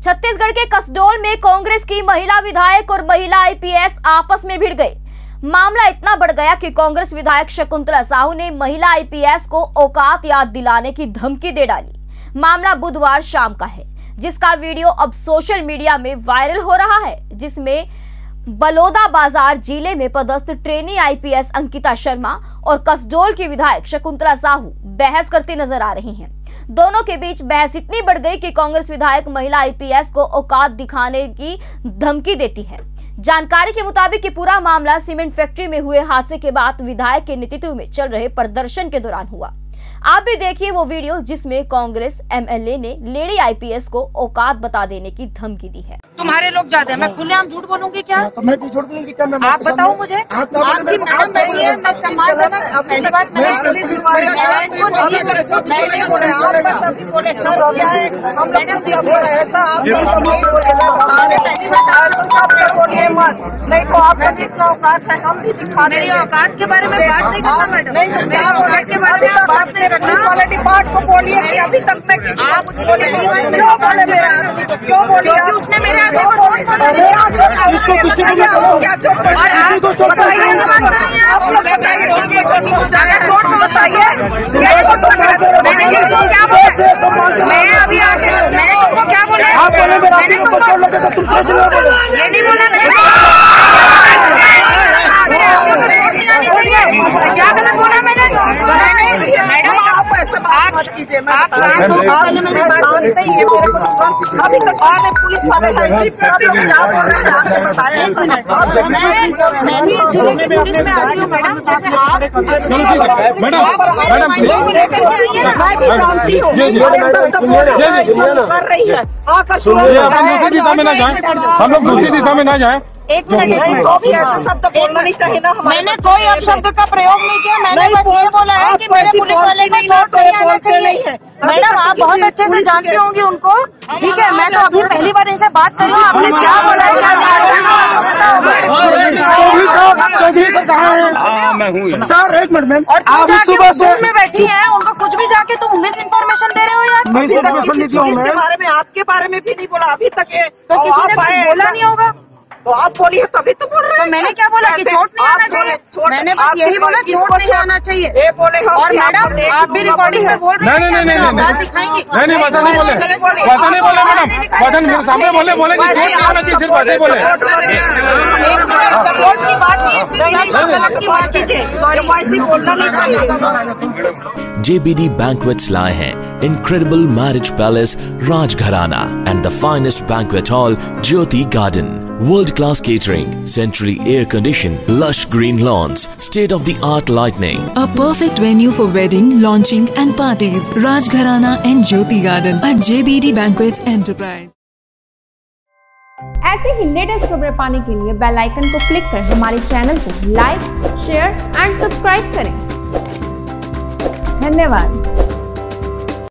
छत्तीसगढ़ के कसडोल में कांग्रेस की महिला विधायक और महिला आईपीएस आपस में भिड़ गए। मामला इतना बढ़ गया कि कांग्रेस विधायक शकुंतला साहू ने महिला आईपीएस को औकात याद दिलाने की धमकी दे डाली। मामला बुधवार शाम का है, जिसका वीडियो अब सोशल मीडिया में वायरल हो रहा है, जिसमें बलौदाबाजार जिले में पदस्थ ट्रेनी आईपीएस अंकिता शर्मा और कसडोल की विधायक शकुंतला साहू बहस करती नजर आ रही हैं। दोनों के बीच बहस इतनी बढ़ गई कि कांग्रेस विधायक महिला आईपीएस को औकात दिखाने की धमकी देती है। जानकारी के मुताबिक ये पूरा मामला सीमेंट फैक्ट्री में हुए हादसे के बाद विधायक के नेतृत्व में चल रहे प्रदर्शन के दौरान हुआ। आप भी देखिए वो वीडियो जिसमें कांग्रेस एमएलए ने लेडी आईपीएस को औकात बता देने की धमकी दी है। तुम्हारे लोग जाते हैं, मैं खुलेआम झूठ बोलूंगी क्या? तो मैं भी झूठ बोलूंगी क्या? मैं आप बताओ मुझे। आपकी मैडम बैठी है, मैं सम्मानजनक पहली बात मैंने नहीं तो आपका कितना औकात है, हम भी दिखा रहे हैं। औकात के बारे में बात नहीं करना मैडम। नहीं तो क्या बोले के बारे में बात नहीं करना। पुलिस वाले डिपार्ट को बोलिए कि अभी तक मैं किसी को कुछ बोले नहीं। क्यों बोले मेरे आदमी को? क्यों बोली? उसने मेरे आदमी को इसको किसी को क्या चोट पहुंचाया? किसी को चोट बताइए, आप लोग बताइए किसको चोट पहुंचाया? चोट पहुंचाइए। मैंने किसको क्या बोला? मैं अभी मैंने किसको क्या बोला? आप बोले मेरा आदमी को चोट लगेगा, तुम सोच लो। ये नहीं बोला क्या गलत बोला मैंने? मैडम आप ऐसे बात मत कीजिए। आप जानते ही हैं मेरे को। अभी तक आगे पुलिस वाले सब लोग क्या बोल रहे हैं आपने बताया ऐसा नहीं। मैं भी जिले की पुलिस में आती हूँ मैडम, जैसे आप मैं भी जानती हूँ कर रही है आकर दूसरी दिशा में ना जाए, हम लोग दूसरी दिशा में ना जाए। एक मिनट, तो भी ऐसे शब्द बोलना नहीं चाहिए ना। मैंने कोई अपशब्द का प्रयोग नहीं किया। मैंने बस ये बोला है कि मेरे पुलिस वाले को चोट नहीं आना चाहिए। मैडम आप बहुत अच्छे से जानती होंगी उनको, ठीक है? मैं तो अभी पहली बार इनसे बात कर रही हूँ। आपने क्या बोला है? चौधरी सर कहाँ है? मैं हूँ सर एक मिनट मैम, और आप सुबह से में बैठी हैं, उनको कुछ भी जाके तुम मिस इन्फॉर्मेशन दे रहे हो यार। मैं इन्फॉर्मेशन नहीं पुलिस के बारे में आपके बारे में भी नहीं बोला अभी तक। तो किसी ने बोला नहीं होगा तो आप बोलिए तभी तो बोल रहे हैं। तो मैंने क्या बोला कि चोट नहीं आना चाहिए? मैंने बस यही बोला चोट नहीं आना चाहिए। ये बोले और मैडम आप भी रिकॉर्डिंग में बोल रहे हैं। नहीं बात दिखाएंगे। नहीं वैसा नहीं बोले, वैसा नहीं बोले मैडम। वैसा सामने बोले कि चोट आना चाहिए, सिर्फ वैसे बोले। सपोर्ट की बात नहीं है, सिर्फ गलत की बात कीजिए। वैसे बोलना नहीं चाहिए। JBD Banquets लाए हैं incredible marriage palace Rajgharana and the finest banquet hall Jyoti Garden. World-class catering, centrally air-conditioned, lush green lawns, state-of-the-art lighting. A perfect venue for wedding, launching and parties. Rajgharana and Jyoti Garden at JBD Banquets Enterprise. ऐसे ही latest खबरें पाने के लिए bell icon को click कर हमारे channel को like, share and subscribe करें। धन्यवाद।